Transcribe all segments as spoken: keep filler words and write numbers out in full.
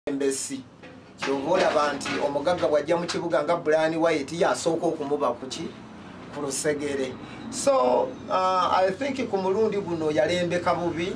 Mbesi kyovola banti omugagga bwajja mu kibuga nga Brian White yasooka okumuba kuki ku lusegere. So uh, I think ku mulundi guno yalembeka bubi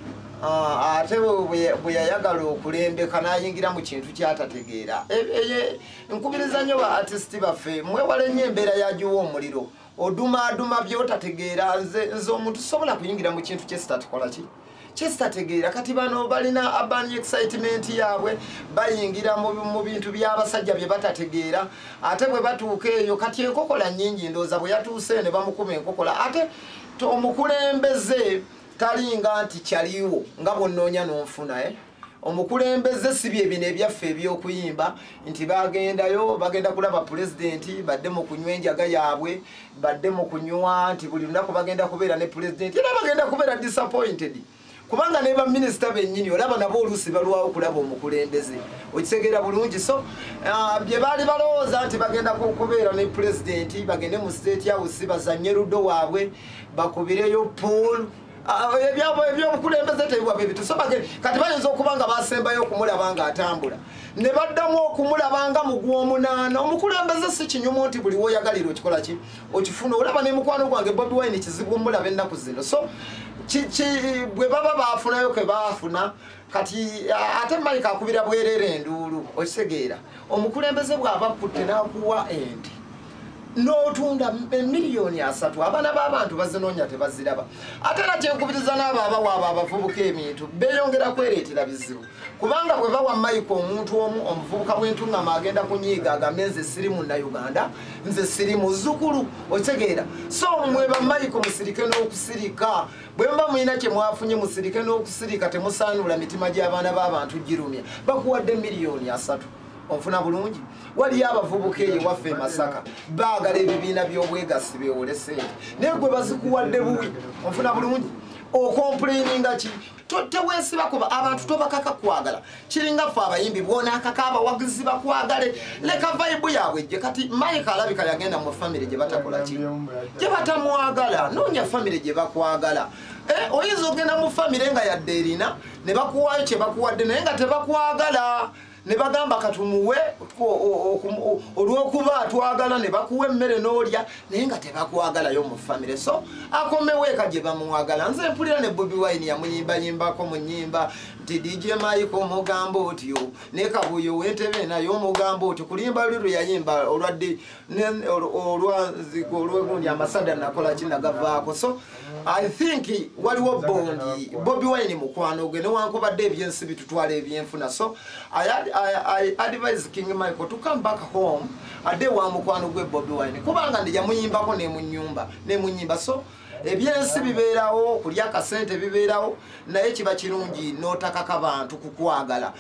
uh, ate bwe yayagala okulembeka n'ayingira mu kintu kyatategeera. Nkubiriza nnyo ba artist baffe mwewale nnyo embeera yagiwa omuliro odumaaduma byotategeera. Nze omuntu sobola kuyingira mu kintu kyesitatukola ki kyesitategeera. Kati bano balina urban excitement yaabwe bayingira mu bintu by'abasajja bye batategeera ate bwe batuuka eyo kati enkokola nnyingi ndooza bwe yatuuse ne bamukuma enkokola ate omukulembeze talinga nti kyaliwo nga bw'onnoonya n'onfuna eh? Omukulembeze si bye bino ebyaffe eby'okuyimba nti bagendayo bagenda kulaba pulezidenti badde mu kunywa enjaga yaabwe badde mu kunywa nti buli lunaku bagenda kubeera ne pulezidenti era bagenda kubeera disappointed kubanga ne ba minisita bennyini olaba nabo oluusi balwawo kulaba omukulembeze okitegeera bulungi. So uh, bye baali balowooza nti bagenda kubeera ne pulezidenti bagende mu state house bazannye luddo waabwe bakubireyo pool ebyobukulembeze tebibwa bibitu. So kati bayinza okuba nga basembayo okumulaba nga atambula ne baddamu okumulaba nga mu gw'omunaana. Omukulembeze si kinyumu nti buli woyagalira okikola ki okifuna. Olaba ne mukwano gwange Bobi Wine kizibu omulaba ennaku zino. So bwe baba baafunayo ke baafuna kati ate Mike akubira bwerere enduulu okitegeera. Omukulembeze bw'aba akutte n'akuwa ente n'otunda miliyoni asatu abaana b'abantu bazinoonya tebaziraba. Ate era kyenkubiriza n'abo abawa abo abavubuka ebintu beeyongera kwereetera bizibu kubanga bwe bawa Mike omuntu omu omuvubuka bw'entuŋŋama agenda kunyiiga agambe nze siri munnayuganda nze siri muzzukulu okitegeera. So mwe ba Mike musirike n'okusirika bwe mba mulina kye mwafunye musirike n'okusirika temusaanula mitima gy'abaana b'abantu girumya. Bakuwadde miliyoni asatu onfuna bulungi. Waliyo abavubuka eyo waffe Masaka baagala ebibiina by'obwegassi beewole sente naye gwe bazikuwadde buwi onfuna bulungi. Okomplaininga ki teweesiba kuba abantu tobakaka kwagala kiringa ffe abayimbi bwonaakaka abawagizi bakwagale leka vibe yaabwe ejje. Kati Mike alabika yagenda mu famire gye batakola ki gye batamwagala. Noonya famire gye bakwagala. Eh, oyinza ogenda mu famire nga yadde erina ne bakuwayo kye bakuwadde naye nga tebakwagala ne bagamba katumuwe olw'okuba atwagala ne bakuwa emmere n'olya naye nga tebakwagalayo mu famire. So akomewo eka gye bamwagala. Nze mpulira ne Bobi Wine yamuyimbayimbako mu nnyimba nti D J Mike omugamba otyo ne Kabuyo w'entebe naye omugamba otyo kulimba lwe lwe yayimba olwadde olwazigo olw'egundi amasada nakola kinagavaako. So I think waliwo bondi Bobi Wine mukwano gwe newankubadde ebyensi bitutwala ebyenfuna. So I, had, I, I advise King Michael to come back home ade wa mukwano gwe Bobi Wine kubanga ndi yamuyimbako ne mu nnyumba ne mu nnyimba. So ebyensi bibeerawo kulya akasente bibeerawo naye kiba kirungi n'otakaka bantu kukwagala